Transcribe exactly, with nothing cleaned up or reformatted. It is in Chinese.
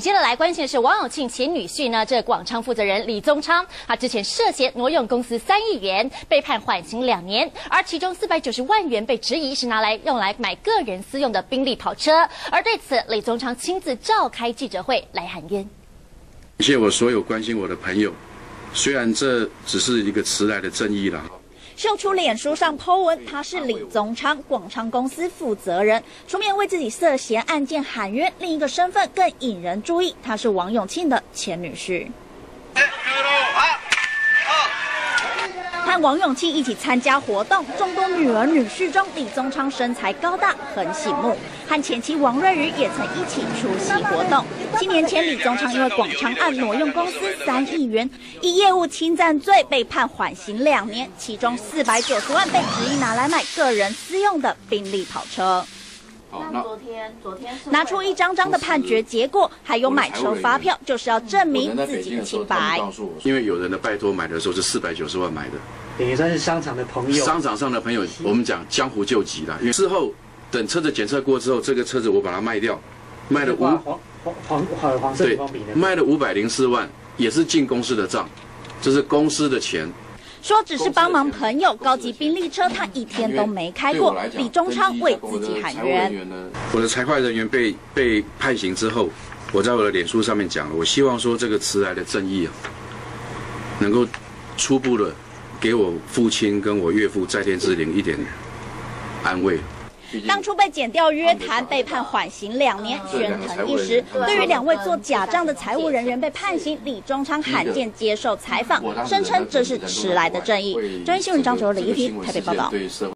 接着来关心的是王永庆前女婿呢，这广昌负责人李宗昌，他之前涉嫌挪用公司三亿元，被判缓刑两年，而其中四百九十万元被质疑是拿来用来买个人私用的宾利跑车。而对此，李宗昌亲自召开记者会来喊冤。 感谢我所有关心我的朋友，虽然这只是一个迟来的正义了。 秀出脸书上 po 文，他是李宗昌，广昌公司负责人，出面为自己涉嫌案件喊冤。另一个身份更引人注意，他是王永庆的前女婿。和王永庆一起参加活动，众多女儿女婿中，李宗昌身材高大，很醒目。和前妻王瑞瑜也曾一起出席活动。七年前，李宗昌因为广昌案挪用公司三亿元，以业务侵占罪被判缓刑两年，其中四百九十万被质疑拿来买个人私用的宾利跑车。 那昨天，昨天拿出一张张的判决结果，还有买车发票，就是要证明自己的清白。 因为有人的拜托买的时候是四百九十万买的， 等于算是商场的朋友。 商场上的朋友，我们讲江湖救急啦。因为事后等车子检测过之后，这个车子我把它卖掉，卖了五黄黄黄黄色方笔的， 卖了五百零四万，也是进公司的账，这是公司的钱。 说只是帮忙朋友，高级宾利车他一天都没开过。李宗昌为自己喊冤。 我的财会人员被被判刑之后，我在我的脸书上面讲了，我希望说这个迟来的正义啊，能够初步的给我父亲跟我岳父在天之灵一点安慰。 当初被检调约谈，被判缓刑两年，喧腾一时。对于两位做假账的财务人员被判刑，李宗昌罕见接受采访，声称这是迟来的正义。专业新闻张哲李一平台北报道。